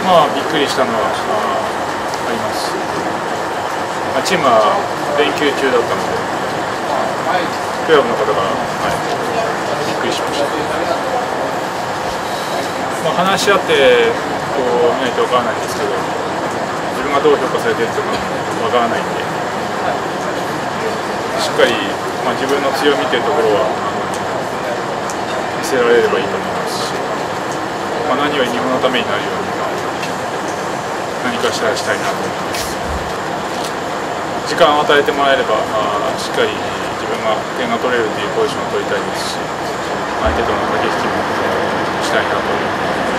びっくりしたのはあります。チームは連休中だったので、クラブの方が、びっくりしました。話し合って見ないと分からないんですけど、自分がどう評価されているとか分からないんで、しっかり、自分の強みというところは見せられればいいと思いますし、何より日本のためになるように何かしたらしたいなと思います。時間を与えてもらえれば、しっかり自分が点が取れるというポジションを取りたいですし、相手との駆け引きもしたいなと思います。